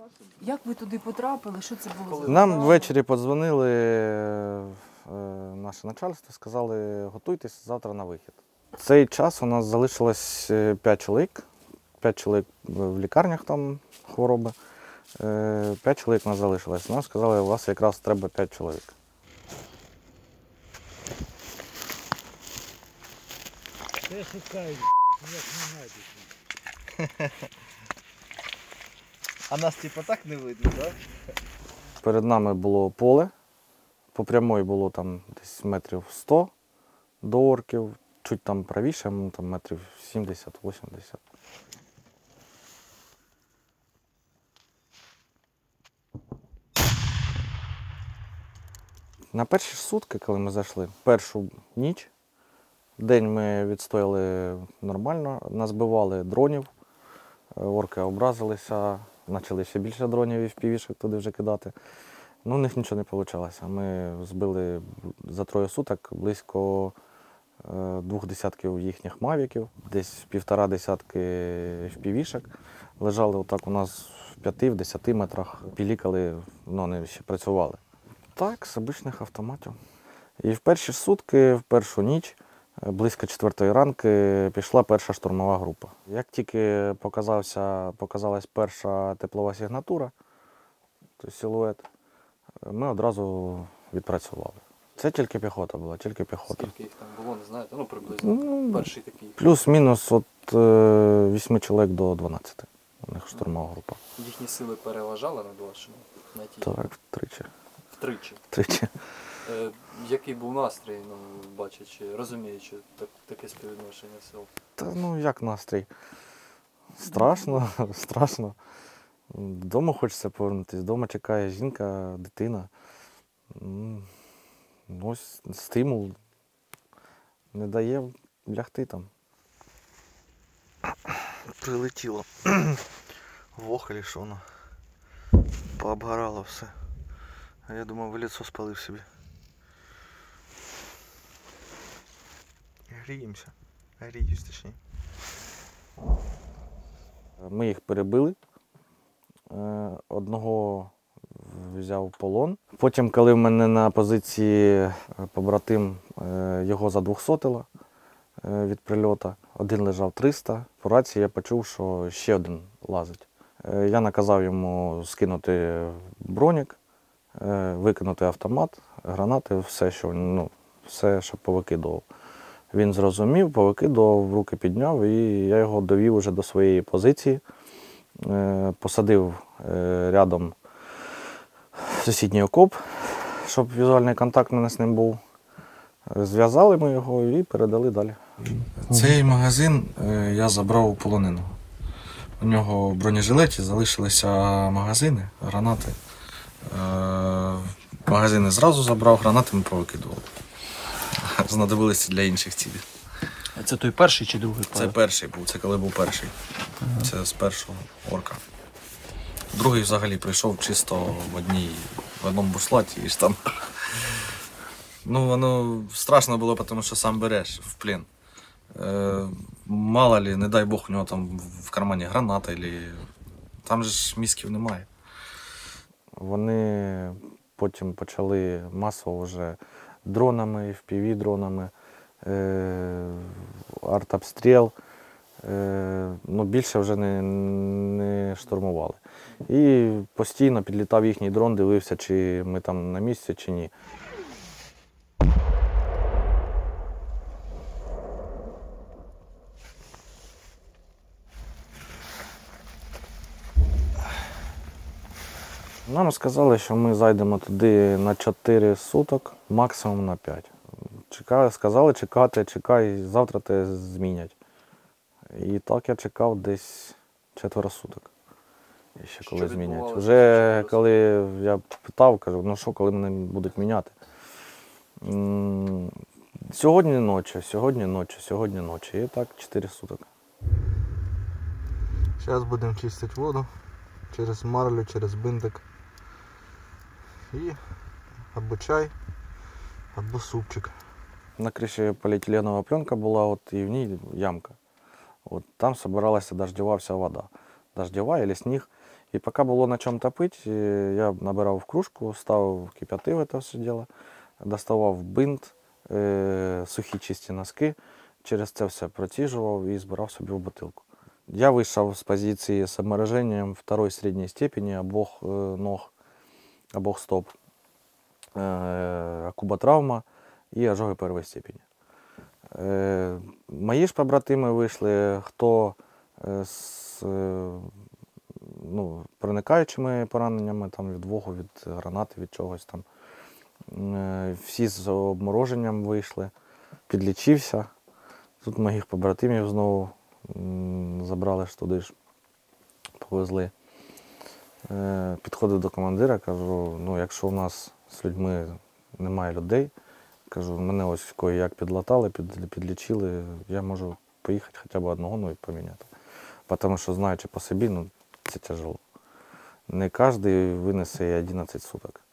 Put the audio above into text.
Як ви туди потрапили? Що це було за Нам справа? ввечері подзвонили наше начальство, сказали, готуйтесь завтра на вихід. В цей час у нас залишилось 5 чоловік. 5 чоловік в лікарнях там хвороби. 5 чоловік у нас залишилось. Нам сказали, у вас якраз треба 5 чоловік. Я шукаю, як не знайдуть. А нас типу так не видно, так? Перед нами було поле. По прямої було там десь метрів 100 до орків. Чуть там правіше, там метрів 70-80. На перші сутки, коли ми зайшли, першу ніч, день ми відстояли нормально, назбивали дронів, орки образилися, почали ще більше дронів і впівішок туди вже кидати. Ну, у них нічого не вийшло. Ми збили за 3 суток близько 2 десятків їхніх мавіків, десь 1,5 десятки впівішок. Лежали отак у нас в 5-10 метрах, пілікали, ну, вони ще працювали. Так, з обичних автоматів. І в перші сутки, в першу ніч, близько 4-ї ранки, пішла перша штурмова група. Як тільки показалась перша теплова сигнатура, тобто силует, ми одразу відпрацювали. Це тільки піхота була, тільки піхота. Скільки їх там було, не знаєте? Ну, приблизно. Перший такий. Плюс-мінус від 8 чоловік до 12. У них штурмова група. Їхні сили переважали над вашими? На тій? Так, втричі. Втричі. Втричі. Який був настрій, ну, бачачи, розуміючи таке співвідношення сил? Та ну як настрій? Страшно, страшно. Додому хочеться повернутися, вдома чекає жінка, дитина. Ось стимул не дає лягти там. Прилетіло. Вохолі, що воно. Пообгорало все. А я думав, в лицо спалив собі. Гріємося. Гріюсь, точніше. Ми їх перебили. Одного взяв в полон. Потім, коли в мене на позиції побратим його задвохсотило від прильоту, один лежав 300, по рації я почув, що ще один лазить. Я наказав йому скинути бронік, викинути автомат, гранати, все, що повикидував. Він зрозумів, повикидував, руки підняв, і я його довів уже до своєї позиції. Посадив рядом сусідній окоп, щоб візуальний контакт у мене з ним був. Зв'язали ми його і передали далі. Цей магазин я забрав у полоненого. У нього в бронежилеті залишилися магазини, гранати. Магазини зразу забрав, гранати ми повикидували. Знадобилися для інших цілей. А це той перший чи другий? Це перший був, це коли був перший. Це з першого орка. Другий взагалі прийшов чисто в одному бушлаті і там. Ну, воно страшно було, тому що сам береш в плен. Мало ли, не дай Бог, у нього там в кармані граната, там же ж мізків немає. Вони потім почали масово вже дронами, FPV-дронами, артобстріл. Ну, більше вже не штурмували. І постійно підлітав їхній дрон, дивився, чи ми там на місці, чи ні. Нам сказали, що ми зайдемо туди на 4 суток, максимум на 5. Сказали чекай, завтра тебе змінять. І так я чекав десь 4 суток. І ще коли змінять. Вже коли я питав, кажу, ну що, коли мене будуть міняти? Сьогодні ночі. І так 4 суток. Зараз будемо чистити воду через марлю, через бинтик. І або чай, або супчик. На криші поліетиленова пленка була, і в ній ямка. Там збиралася дождєва вся вода. Дождєва або сніг. І поки було на чому топити, я набирав в кружку, ставив, кип'ятив це все діло, доставав бинт, сухі чисті носки, через це все проціжував і збирав собі в бутилку. Я вийшов з позиції з обмороженням второї середньої степені обох ног, обох стоп, акуботравма і ожоги першої степені. Мої ж побратими вийшли, хто з проникаючими пораненнями там, від вогу, від гранати, від чогось там. Всі з обмороженням вийшли, підлічився. Тут моїх побратимів знову забрали ж туди ж, повезли. Підходив до командира, кажу, ну якщо у нас з людьми немає людей, кажу, мене ось кое-як підлатали, підлічили, я можу поїхати хоча б одного, ну і поміняти. Тому що, знаючи по собі, ну це тяжело. Не кожен винесе 11 суток.